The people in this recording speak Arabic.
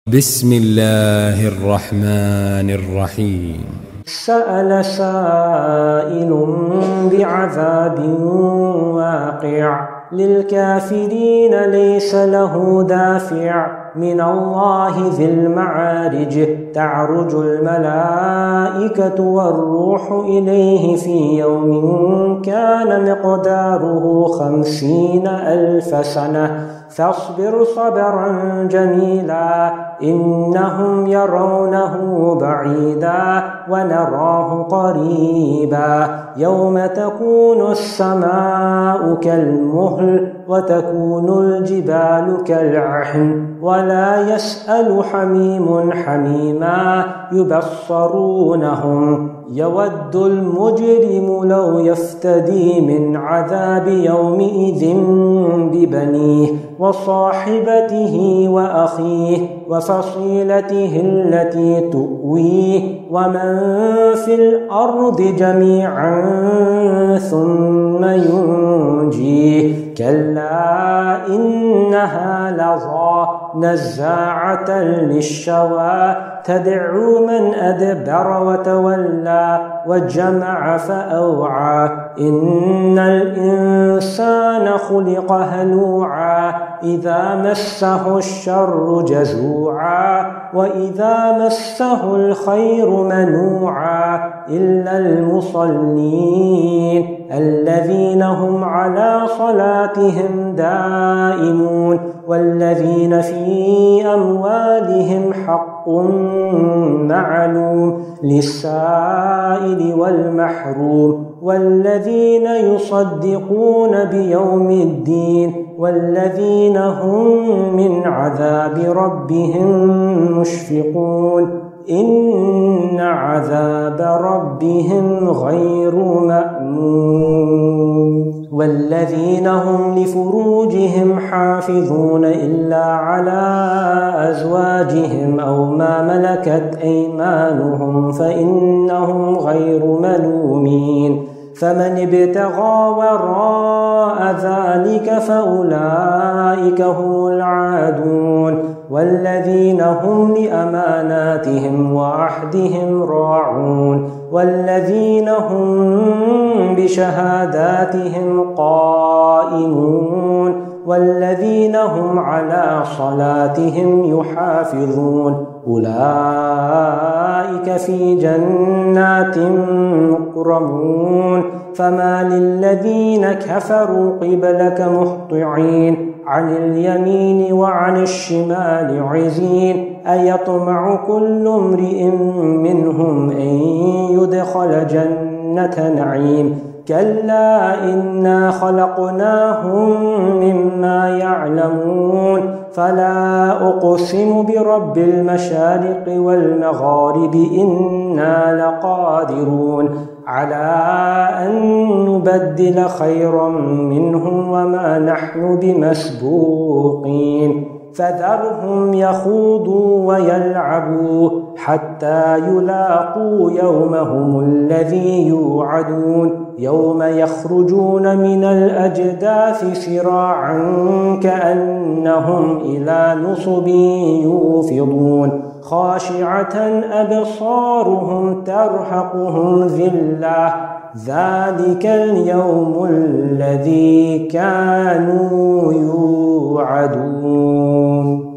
بسم الله الرحمن الرحيم. سأل سائل بعذاب واقع للكافرين ليس له دافع من الله ذي المعارج تعرج الملائكة والروح إليه في يوم كان مقداره 50,000 سنة فاصبر صبرا جميلا إنهم يرونه بعيدا ونراه قريبا يوم تكون السماء كالمهل وتكون الجبال كالعهن ولا يسأل حميم حميما يبصرونهم يود المجرم لو يفتدي من عذاب يومئذ ببنيه وصاحبته وأخيه وفصيلته التي تؤويه ومن في الأرض جميعا ثم ينجيه كلا إنها لظى نزاعة للشوى تدعو من أدبر وتولى وجمع فأوعى إن الإنسان خلق هلوعا إذا مسه الشر جزوعا وإذا مسه الخير منوعا إلا المصلين الذين هم على صلاتهم دائمون والذين في أموالهم حق معلوم للسائل والمحروم والذين يصدقون بيوم الدين والذين هم من عذاب ربهم مشفقون إن عذاب ربهم غير مأمون والذين هم لفروجهم حافظون إلا على أزواجهم أو ما ملكت أيمانهم فإنهم غير ملومين فمن ابتغى وراء ذلك فأولئك هم العادون والذين هم لأماناتهم وعهدهم راعون والذين هم بشهاداتهم قائمون والذين هم على صلاتهم يحافظون أولئك في جنات مكرمون فما للذين كفروا قبلك مهطعين عن اليمين وعن الشمال عزين أيطمع كل امرئ منهم أن يدخل جنة نعيم كلا إنا خلقناهم مما يعلمون فلا أقسم برب المشارق والمغارب إنا لقادرون على أن نبدل خيرا منهم وما نحن بمسبوقين فذرهم يخوضوا ويلعبوا حتى يلاقوا يومهم الذي يوعدون يوم يخرجون من الأجداث سراعا كأنهم إلى نصب يوفضون خاشعة أبصارهم ترهقهم ذلة ذلك اليوم الذي كانوا يوعدون.